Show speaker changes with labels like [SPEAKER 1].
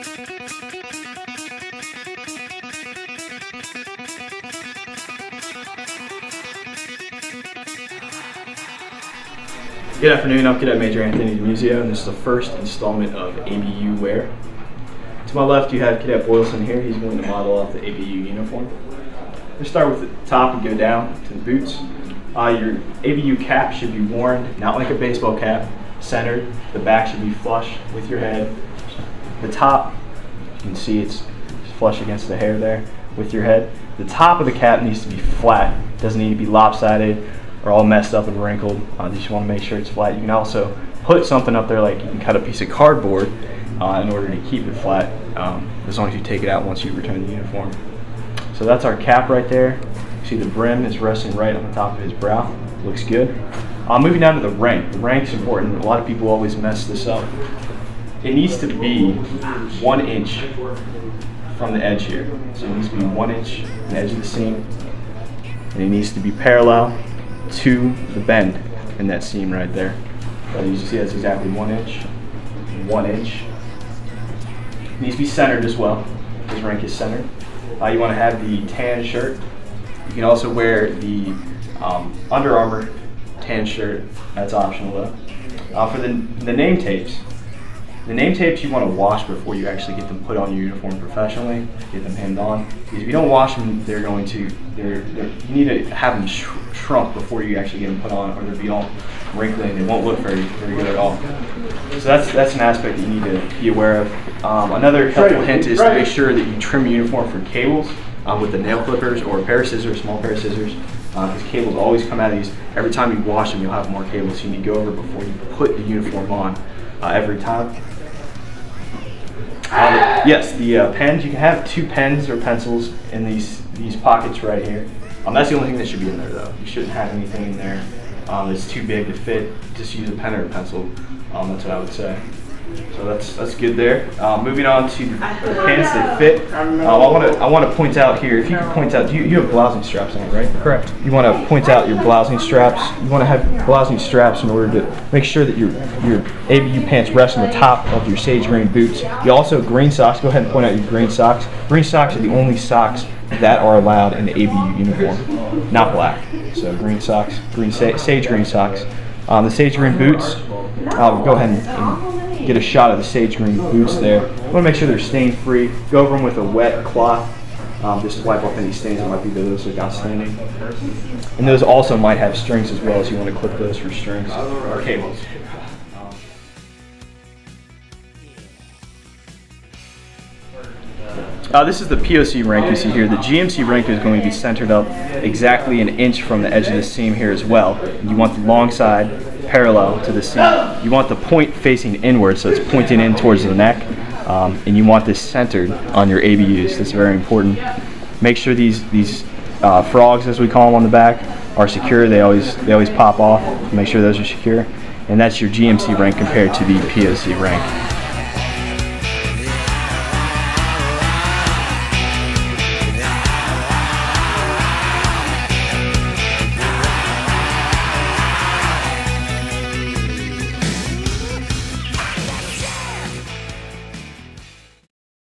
[SPEAKER 1] Good afternoon, I'm Cadet Major Anthony DeMuzio, and this is the first installment of ABU Wear. To my left, you have Cadet Boylston here. He's going to model off the ABU uniform. We'll start with the top and go down to the boots. Your ABU cap should be worn, not like a baseball cap, centered. The back should be flush with your head. The top, you can see it's flush against the hair there with your head. The top of the cap needs to be flat. It doesn't need to be lopsided or all messed up and wrinkled. You just want to make sure it's flat. You can also put something up there, like you can cut a piece of cardboard in order to keep it flat, as long as you take it out once you return the uniform. So that's our cap right there. You see the brim is resting right on the top of his brow. Looks good. Moving down to the rank. The rank's important. A lot of people always mess this up. It needs to be 1 inch from the edge here. So it needs to be 1 inch from the edge of the seam, and it needs to be parallel to the bend in that seam right there. So you see that's exactly 1 inch, 1 inch. It needs to be centered as well. His rank is centered. You want to have the tan shirt. You can also wear the Under Armour tan shirt. That's optional though. For the name tapes. The name tapes you want to wash before you actually get them put on your uniform professionally, get them hemmed on. Because if you don't wash them, you need to have them shrunk before you actually get them put on, or they'll be all wrinkly and they won't look very good at all. So that's an aspect that you need to be aware of. Another helpful hint is to make sure that you trim your uniform for cables with the nail clippers or a pair of scissors, small pair of scissors. Because cables always come out of these. Every time you wash them, you'll have more cables. So you need to go over before you put the uniform on every time. Yes, the pens, you can have 2 pens or pencils in these pockets right here. That's the only thing that should be in there though. You shouldn't have anything in there that's too big to fit. Just use a pen or a pencil. That's what I would say. So that's good there. Moving on to the pants that fit. I want to point out here, if you can point out, you have blousing straps on it, right?
[SPEAKER 2] Correct.
[SPEAKER 1] You want to point out your blousing straps. You want to have blousing straps in order to make sure that your ABU pants rest on the top of your sage green boots. You also green socks. Go ahead and point out your green socks. Green socks are the only socks that are allowed in the ABU uniform, not black. So green socks, sage green socks. The sage green boots. Go ahead and get a shot of the sage green boots there. You want to make sure they're stain free. Go over them with a wet cloth just to wipe off any stains that might be there. Those look outstanding. And those also might have strings as well, so you want to clip those for strings or cables. This is the POC rank you see here. The GMC rank is going to be centered up exactly 1 inch from the edge of the seam here as well. And you want the long side parallel to the seam. You want the point facing inward, so it's pointing in towards the neck. And you want this centered on your ABUs. That's very important. Make sure these frogs, as we call them on the back, are secure. They always pop off. Make sure those are secure. And that's your GMC rank compared to the POC rank.